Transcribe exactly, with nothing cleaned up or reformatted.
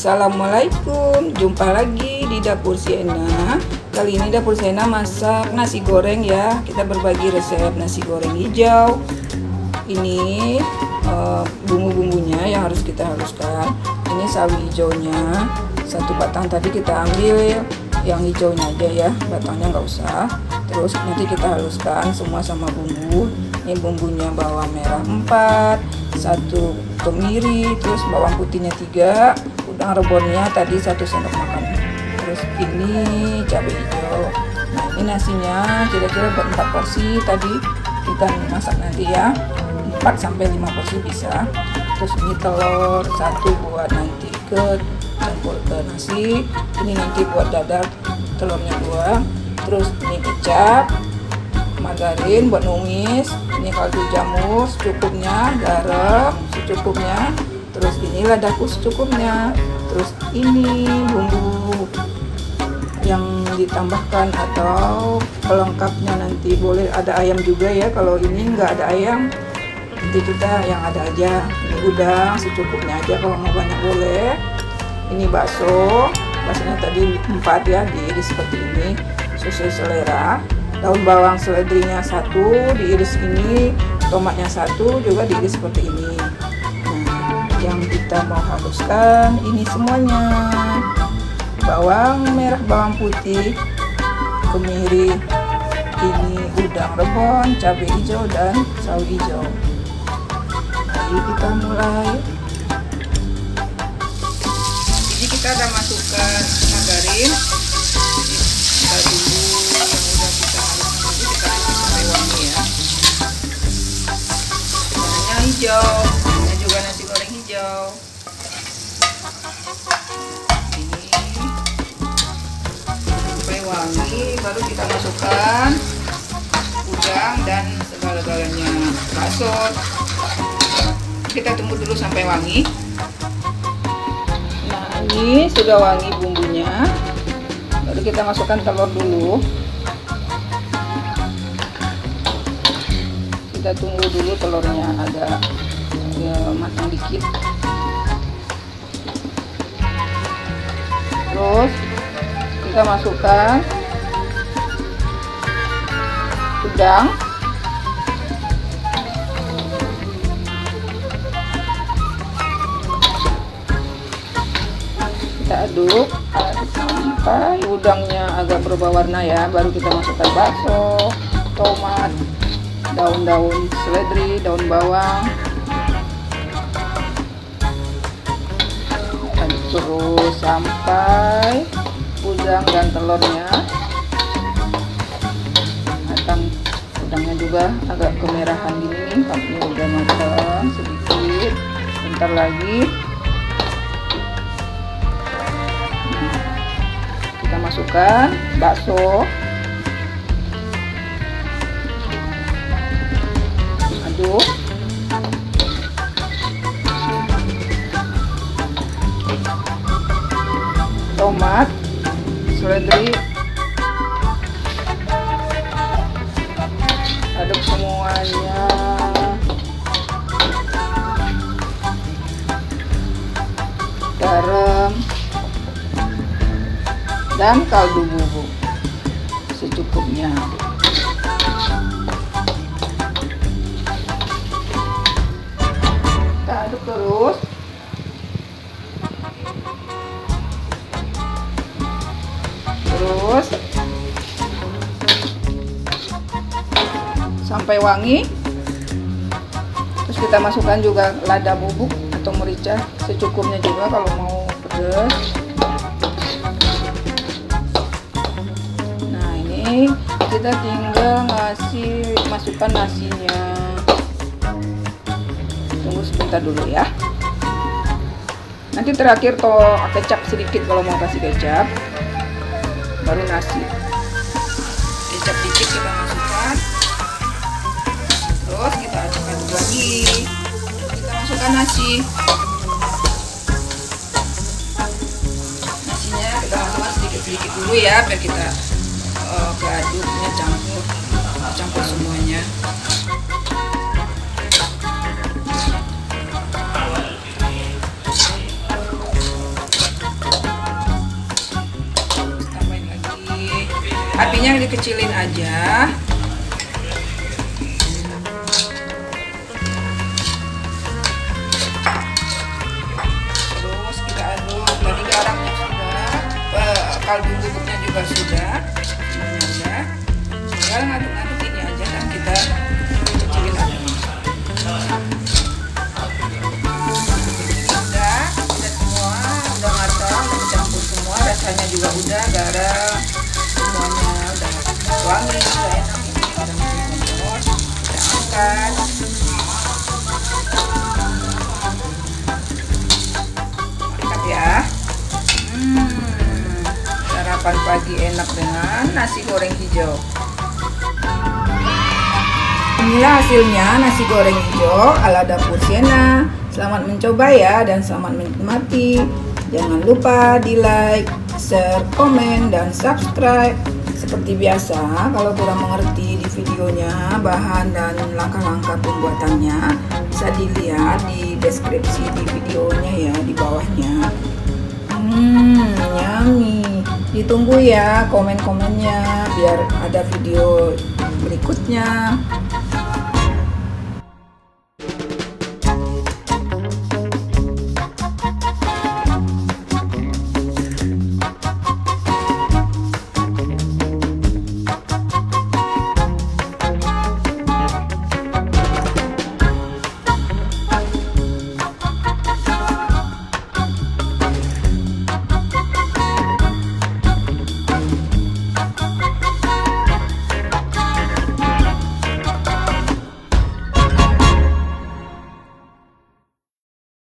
Assalamualaikum, jumpa lagi di Dapur Siena. Kali ini Dapur Siena masak nasi goreng ya. Kita berbagi resep nasi goreng hijau. Ini uh, bumbu-bumbunya yang harus kita haluskan. Ini sawi hijaunya, satu batang tadi kita ambil yang hijaunya aja ya, batangnya nggak usah. Terus nanti kita haluskan semua sama bumbu. Ini bumbunya bawang merah empat, satu kemiri, terus bawang putihnya tiga, udang rebonnya tadi satu sendok makan. Terus ini cabai hijau. Nah ini nasinya kira-kira buat empat porsi tadi kita masak nanti ya, empat sampai lima porsi bisa. Terus ini telur satu buat nanti ke campur ke nasi. Ini nanti buat dadar telurnya dua. Terus ini kecap, margarin buat numis, ini kaldu jamur secukupnya, garam secukupnya, terus ini ladaku secukupnya, terus ini bumbu yang ditambahkan atau pelengkapnya nanti boleh ada ayam juga ya. Kalau ini nggak ada ayam nanti kita yang ada aja. Ini udang secukupnya aja, kalau mau banyak boleh. Ini bakso, baksonya tadi empat ya, diiris seperti ini sesuai selera. Daun bawang seledrinya satu diiris ini, tomatnya satu juga diiris seperti ini. Nah, yang kita mau haluskan ini semuanya, bawang merah, bawang putih, kemiri, ini udang rebon, cabai hijau dan sawi hijau. Mari kita mulai. Jadi kita udah masukkan margarin, kita tunggu yang udah kita haluskan tadi, kita aduk sampai wangi ya. Warnanya hijau, ini juga nasi goreng hijau. Ini sampai wangi, baru kita masukkan udang dan segala-galanya, bakso. Kita tunggu dulu sampai wangi. Nah ini sudah wangi bumbunya, baru kita masukkan telur dulu. Kita tunggu dulu telurnya agak ya, matang dikit. Terus kita masukkan udang, kita aduk sampai udangnya agak berubah warna ya, baru kita masukkan bakso, tomat, daun-daun seledri, daun bawang, aduk terus sampai udang dan telurnya matang. Udangnya juga agak kemerahan gini, tapi udah matang sedikit. Bentar lagi kita masukkan bakso, aduk, tomat, seledri, aduk semuanya, garam dan kaldu bubuk secukupnya. Kita aduk terus terus sampai wangi. Terus kita masukkan juga lada bubuk atau merica secukupnya juga kalau mau pedas. Kita tinggal ngasih masukkan nasinya. Tunggu sebentar dulu ya. Nanti terakhir toh kecap sedikit kalau mau kasih kecap, baru nasi. Kecap dikit kita masukkan, terus kita aduk-aduk lagi. Kita masukkan nasi. Nasinya kita masukkan sedikit-sedikit dulu ya, biar kita Uh, aduknya campur campur semuanya. Apinya dikecilin aja. Terus kita aduk. Tadi garamnya sudah, kaldu bubuknya juga sudah. Semuanya udah. Tinggal ngaduk-ngaduk ini aja dan kita kecilin apinya. Udah, udah semua, udah matang, udah dicampur semua. Rasanya juga udah, garam semuanya udah wangi, udah enak ini, udah menjadi kita angkat. Angkat ya. Hmm, sarapan pagi enak dengan nasi goreng hijau. Inilah hasilnya nasi goreng hijau ala dapur Sienna. Selamat mencoba ya dan selamat menikmati. Jangan lupa di like, share, komen, dan subscribe. Seperti biasa, kalau kurang mengerti di videonya bahan dan langkah-langkah pembuatannya bisa dilihat di deskripsi di videonya ya, di bawahnya. Hmm, yummy. Ditunggu ya komen-komennya biar ada video berikutnya.